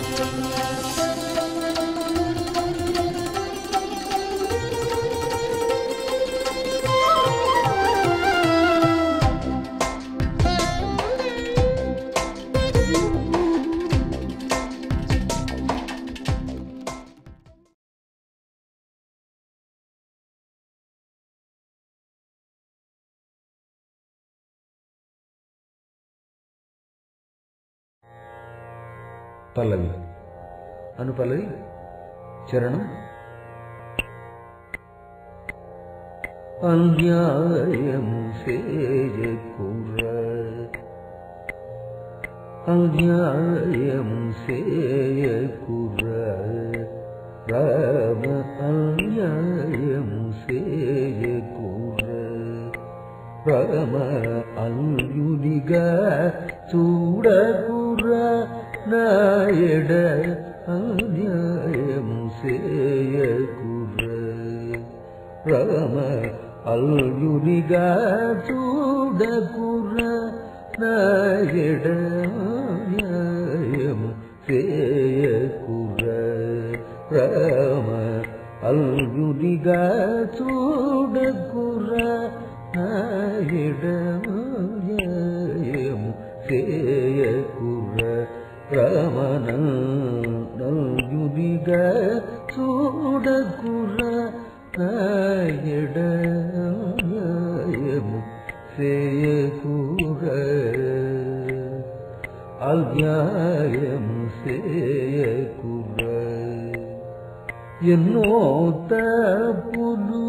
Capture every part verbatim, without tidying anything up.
పల్లవి అనుపల్లవి చరణం. అన్యాయము సేయకురా అన్యాయము సేయకురా రామ అన్యాయము సేయకురా రామ అన్యునిగా చూడకురా నాయడ అన్యాయము సేయకురా రామ అల్యునిగా చూడకురా నాయడ అన్యాయము సేయకురా రామ అల్యునిగా చూడకురా నాయడ అన్యాయము సేయకురా రామన నల్యునిగా చూడకురా నాయడ అన్యాయము సేయకురా అన్యాయము సేయకురా. ఎన్నో తప్పులు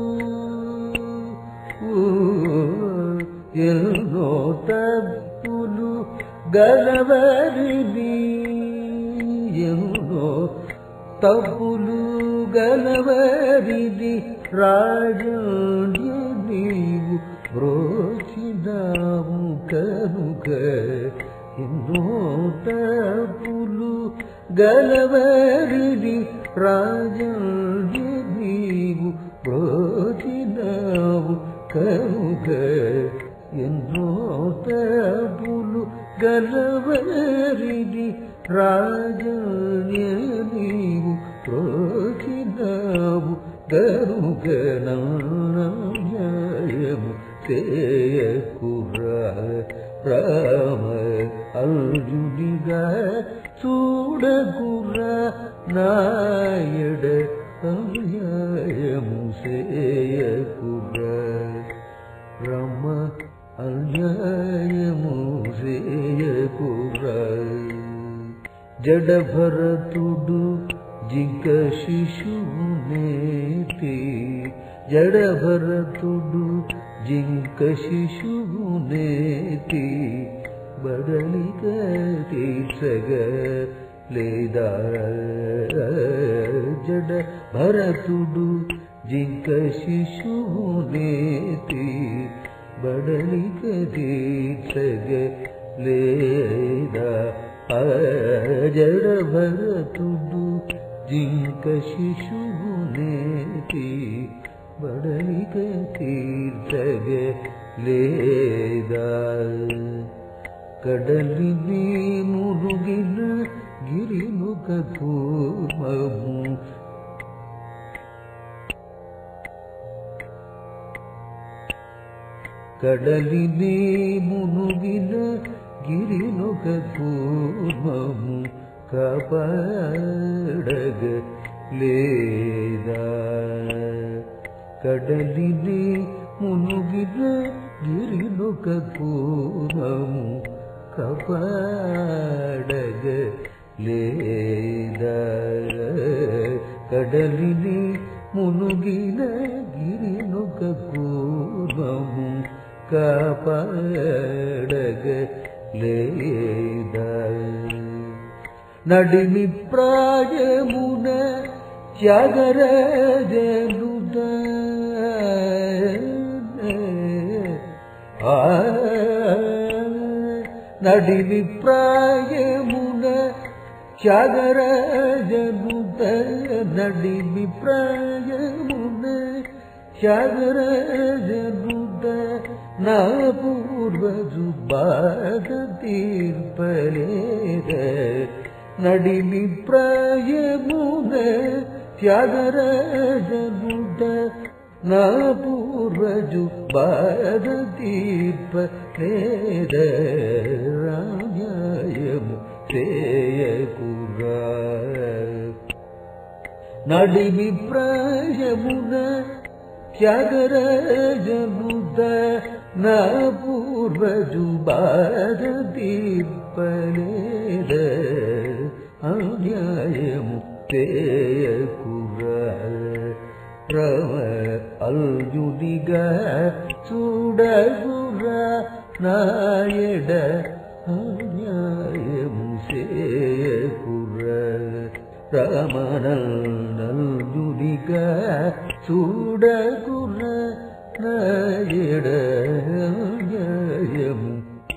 ఎన్నో తప్పులు గలవరిది ఎన్నో తప్పులు గలవరిది రాజాండి నీవు బ్రోచినావు కనుక ఎన్నో తప్పులు గలవరిది రాజాండి నీవు బ్రోచినావు కనుక ఎన్నో తప్పులు గలవరిది రాజాన్య నీవు ప్రోచినావు కనుక నాన్యాయము సేయకురా రామ అల్యునిగా చూడకురా నాయడ అన్యాయము సేయకురా రామ అన్యాయము సేయకురా. జడభరతుడు జింక శిశువునేతి జడభరతుడు జింక శిశువునేతి బడలిక తీర్చగ లేదా జడభరతుడు జింక శిశువునేతి బడలిక తీర్చగ లేదా జడభరతుడు జింక శిశువునేతి బడలిక తీర్చగ లేదా కడలిని మురుగిన గిరిముఖ కూర్మము కడలిని మునుగిన గిరినొక కూర్మము కాపాడగ లేదా కడలిని మునుగిన గిరినొక కూర్మము కాపాడగ లేదా కడలిని మునుగిన గిరినొక కూర్మము కాపాడగ లేదా నడిమి ప్రాయమున త్యాగరాజనుద నడిమి ప్రాయమున త్యాగరాజనుద నడిమి ప్రాయమున త్యాగరాజనుద నా పూర్వజు బాధ తీర్పలేద నడిమి ప్రాయమున త్యాగరాజనుడ నా పూర్వజు బాధ తీర్ప నేద రాజ్యము సేయకురా నడిమి ప్రాయమున త్యాగరాజనుడ నా పూర్వజు బాధ తీర్పనేద అన్యాయము సేయకురా రమ అల్యుడిగా చూడగురా నాయడ అన్యాయము సేయకురా రమణల్యుడిగా చూడగురా నాయడ అన్యాయము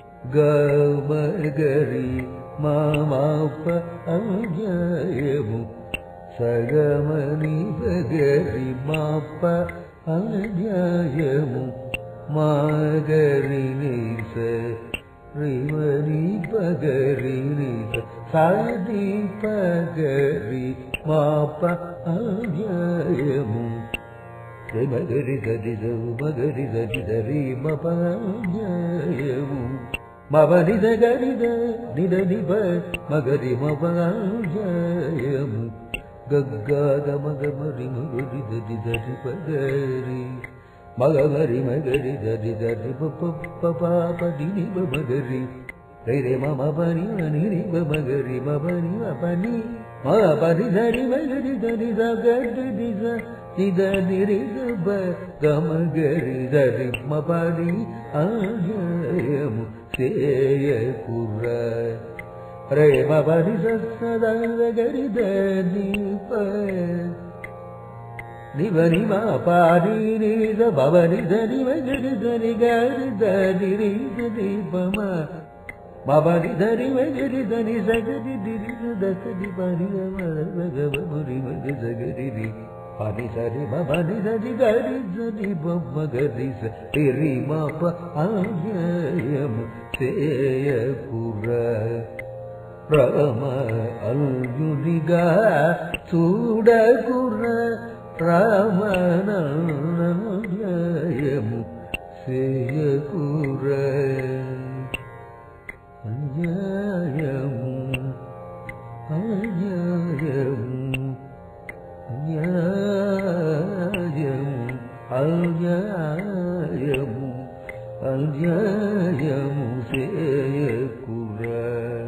గమగరి మామాప అన్యాయము సగమని బగరి మాప అన్యాయము మాగరి నీస రిమని పగరి నీస సాది పగరి మాప అన్యాయము మగరి దరి మగరి దరి దరి మప అన్యాయము మవని దగరి నిద నిబ మగరి మప అన్యాయము గగ్గ మగమరి మగరి దరి దరి పగరి మగమరి మగరి దరి దరి పపని మగరి రే మమ పని అని నిబ మగరి మపని మపని మపని దరి మగరి దరి దగరి దిజ నిద నిరి గబ గమగరి దరి మపని అన్యాయము సేయకురా రే మపని సదగరి దీప నివ నిమ పాని నిజ భవని ధని మగరి ధని గరి ధని దీపమ మవని ధని మగరి ధని సగరి దిరి దసరి పని మగరి మగ సగరి పని సరి మవని ధని గరి ధని మగరి సరి మప అన్యాయము సేయకురా రమ అల్యుడిగా చూడగురా రామణ్యాయము సేయకురా అన్యాయము అన్యాయము అన్యాయము అన్యాయము అన్యాయము సేయకురా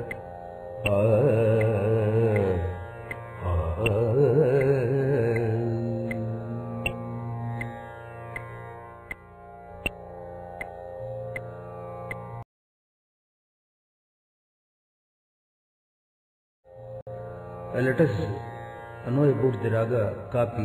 Let us know about the raga kapi.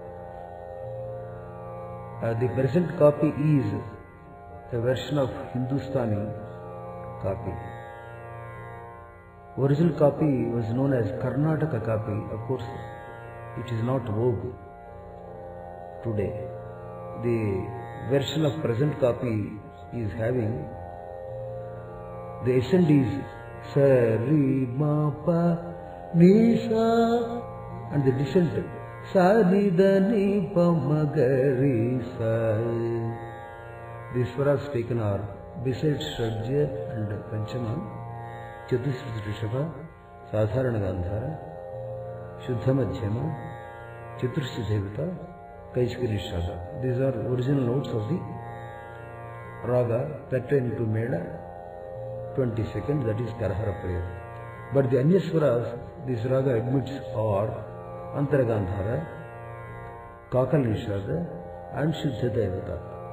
Uh, the present kapi is a version of Hindustani kapi. Original kapi was known as Karnataka kapi. Of course, it is not vogue today. The version of present kapi is having the ascent is sa ri ma pa Nisa and the descent Sadidani Pamagari Sai. These swaras taken are besides Shadja and Panchama, Chatushriti Rishabha, Sadharana Gandhara, Shuddha Madhyama, Chatushriti Devata, Kaiskari Shraga. These are original notes of the raga pertaining to Mela, twenty-second, that is Karahara prayer. But the Anyaswaras, this raga admits are Antaragandhara, Kakal Nishada and Shuddha Devata.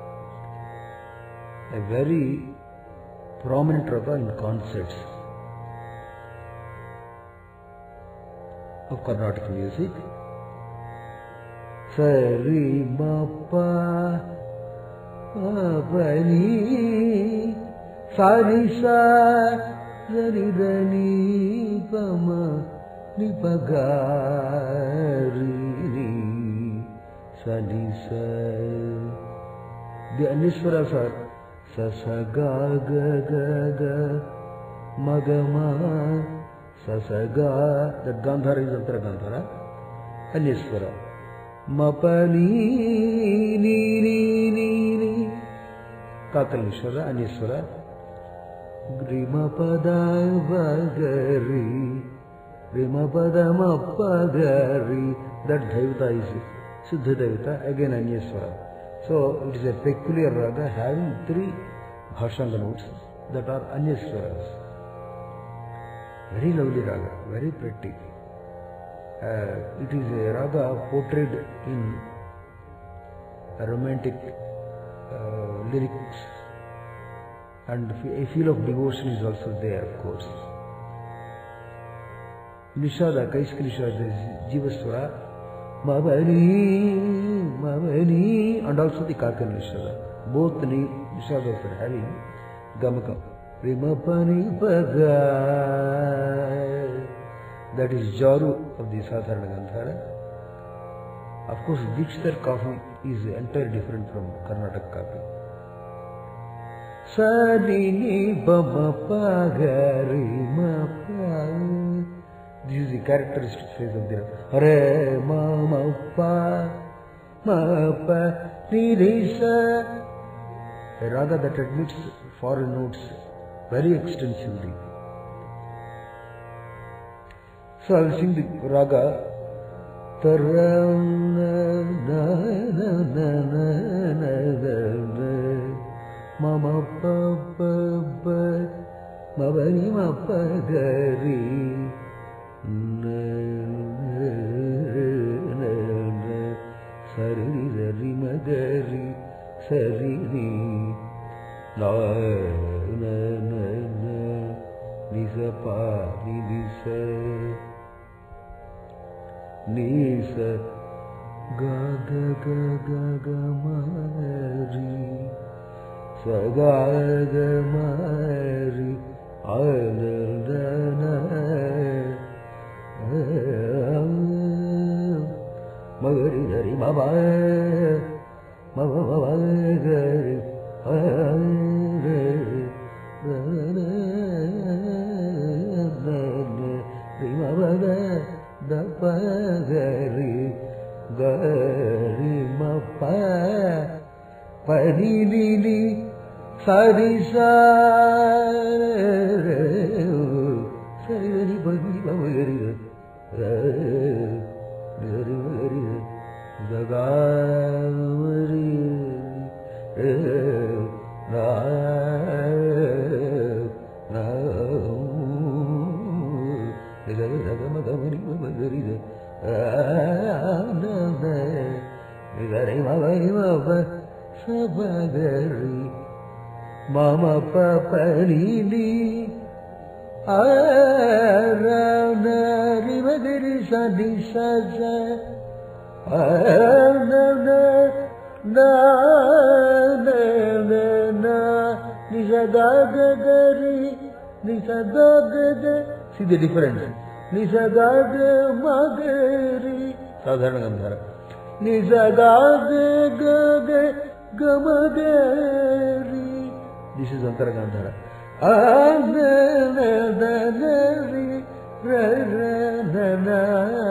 A very prominent raga in concerts of Carnatic music. Sari Mappa Apani Sari Sa Sari Dani Pama Nipagari Sadi Sa. The Aniswaras are Sasa Ga Ga Ga Ga Magama Sasaga, that Gandhara is Antara Gandhara. Anyaswara. Mapani, ni, ni, ni, ni. Kakalishwara, Anyaswara. Grimapada Vagari. Grimapada Mapadari. That Devata is Siddha Devata, again Anyaswara. So it is a peculiar raga having three Bhashanga notes that are Anyaswaras. Very lovely raga, very pretty. Uh, it is a raga portrayed in a romantic uh, lyrics, and a feel of devotion is also there, of course. Nishada, Kaiski Nishada is Jivaswara, Mavani, Mavani, and also the Kakan Nishada. Both the Nishadas are having Gamakam. Rimapani Pada. That is Jaru of the Sadharana Gandhara. Of course, Dikshtar copy is entirely different from Karnataka copy. Sadini Bama Pagari Mapa. This is the characteristic phrase of the Hare Mama Pa Mapa Nidisa. A raga that admits foreign notes very extensively. So I will sing the raga. Mama Papa Mabani Mapagari Sari Sari Magari Sari Na na na na Nisa Pa Nisa Nisa Ga ga ga ga ga Mari Sa ga ga Mari Adana Magari Dari Baba Baba Baba Gari Gari Gari Mapa Pani Lili Sari Sari Sari Bagi Baba Gari Gari Gari Gagari Na Na Gari Gama Gamari Gari Gari Gari Mama Sabagari Mama Papa Lili Arana Rivagari Sadi Saza Arana Na Na Na Na Nisagagari Nisagagari. See the difference. Nisagaga Magari Sadharana Gandhara. Nisagaga Gaga Gamagari. This is Antara Gandhara. Ananari Ranana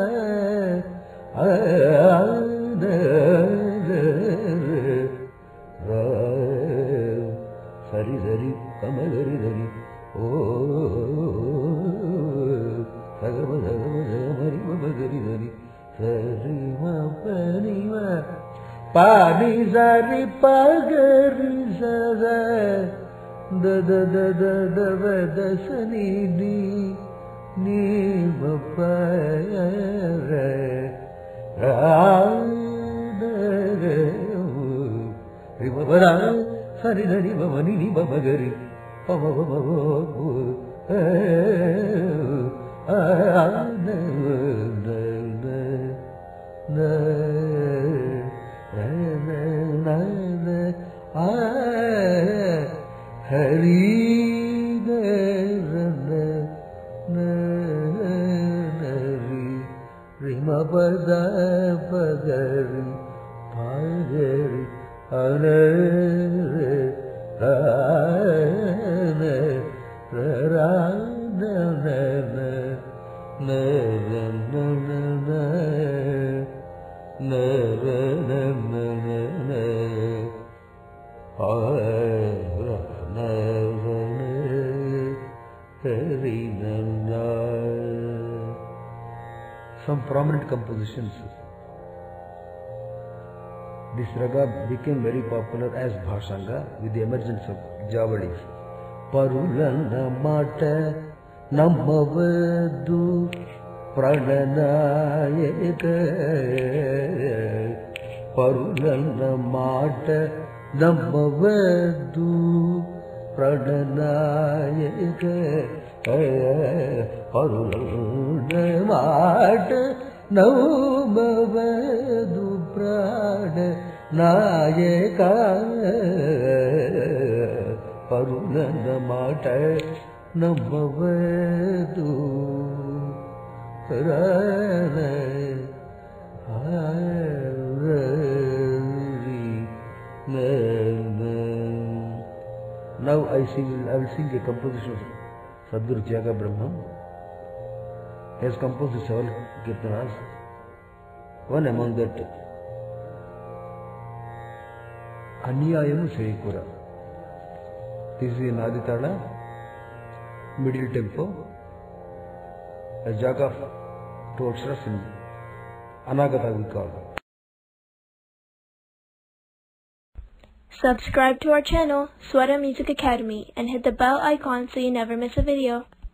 Sari Sari Kamagari Sari. Oh Sagama Sagama Sagamari Magari Sari. Sari Ma Pani Ma Pani Sari Pagari Sada. Da da da da da da da sani ni ni bapa re ra da re ri baba ra sari da ri baba ni ni baba gari baba baba eh ah na na na na na na ah Hari Nara Nari Rima Pada Padari Padari Anare Rana Rana Rana na na na na na na na na ah na na. Some prominent compositions. This raga became very popular as bhashanga with the emergence of javadis. Parulana mata nammavadu prananayaka. Parulana mata nammavadu prananayaka. Parulana mata nammavadu prananayaka. Parulana mata nammavadu pranayaka. Now I sing, I will sing a composition of Sadguru Jaga Brahman. He has composed several kirtanas. One among that, Anyayamu Seyakura. This is in Aditala, middle tempo, a jaga of two aksharas in Anagata we call. Subscribe to our channel, Swara Music Academy, and hit the bell icon so you never miss a video.